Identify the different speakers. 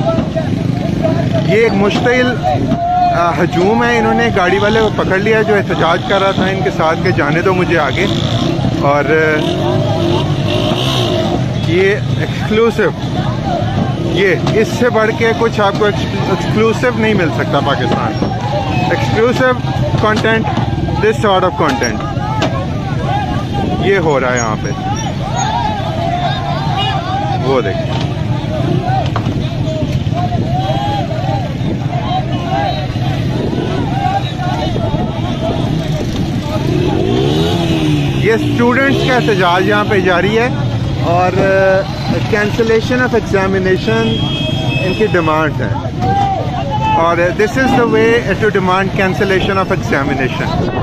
Speaker 1: ये एक मुश्तिल हजूम है। इन्होंने गाड़ी वाले को पकड़ लिया जो एहतजाज कर रहा था इनके साथ के जाने दो मुझे आगे। और ये एक्सक्लूसिव, ये इससे बढ़ के कुछ आपको एक्सक्लूसिव नहीं मिल सकता Pakistan. Exclusive content, this sort of content ये हो रहा है यहाँ पे। वो देखिए, ये स्टूडेंट्स का एहतजाज यहाँ पे जारी है और कैंसलेशन ऑफ एग्जामिनेशन इनकी डिमांड है। और this is the way to demand cancellation of examination.